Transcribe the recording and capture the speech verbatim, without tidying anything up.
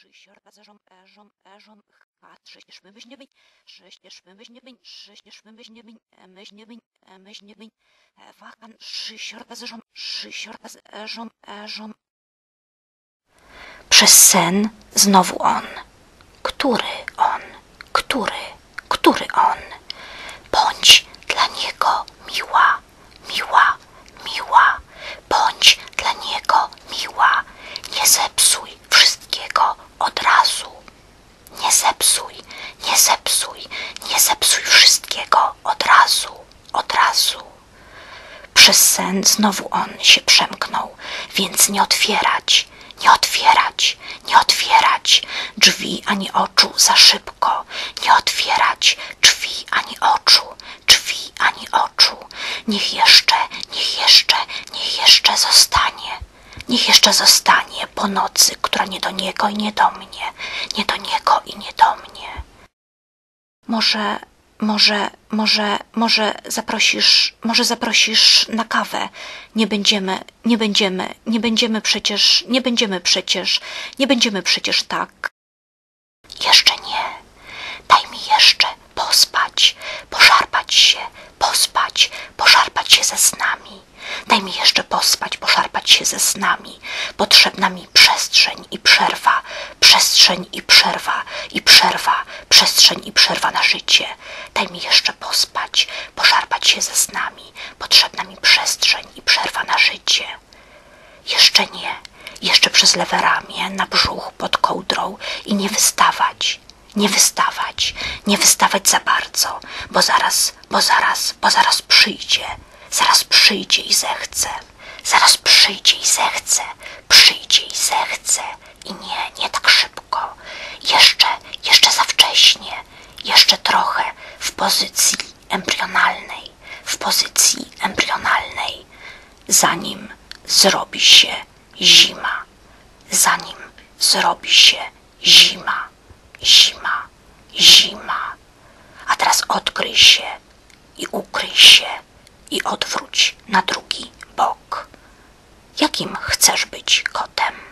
Szysiorba zażom, eżom, eżom, chat, sześćdzieszmy wyźniebień, sześćdzieszmy wyźniebień, sześćdzieszmy wyźniebień, myźniebień, myźniebień, wakan, szysiorba zażom, szysiorba z eżom, eżom. Przez sen znowu on. Który on? Który? Który on? Bądź dla niego miła, miła, miła. Bądź dla niego miła. Nie zepsuj wszystkiego od razu. Nie zepsuj, nie zepsuj, nie zepsuj wszystkiego od razu, od razu. Przez sen znowu on się przemknął, więc nie otwierać, nie otwierać, nie otwierać drzwi ani oczu za szybko, nie otwierać drzwi ani oczu, drzwi ani oczu. Niech jeszcze, niech jeszcze, niech jeszcze zostanie. Niech jeszcze zostanie po nocy, która nie do niego i nie do mnie, nie do niego i nie do mnie. Może, może, może, może zaprosisz, może zaprosisz na kawę. Nie będziemy, nie będziemy, nie będziemy przecież, nie będziemy przecież, nie będziemy przecież tak. Jeszcze nie. Daj mi jeszcze pospać, poszarpać się, pospać, poszarpać się ze snami. Daj mi jeszcze pospać, poszarpać się ze snami. Potrzebna mi przestrzeń i przerwa, przestrzeń i przerwa, i przerwa, przestrzeń i przerwa na życie. Daj mi jeszcze pospać, poszarpać się ze snami. Potrzebna mi przestrzeń i przerwa na życie. Jeszcze nie, jeszcze przez lewe ramię, na brzuch, pod kołdrą i nie wystawać. Nie wystawać, nie wystawać za bardzo, bo zaraz, bo zaraz, bo zaraz przyjdzie. Zaraz przyjdzie i zechce, zaraz przyjdzie i zechce, przyjdzie i zechce. I nie, nie tak szybko. Jeszcze, jeszcze za wcześnie, jeszcze trochę w pozycji embrionalnej, w pozycji embrionalnej, zanim zrobi się zima, zanim zrobi się zima, zima, zima. A teraz odkryj się i ukryj się. I odwróć na drugi bok. Jakim chcesz być kotem?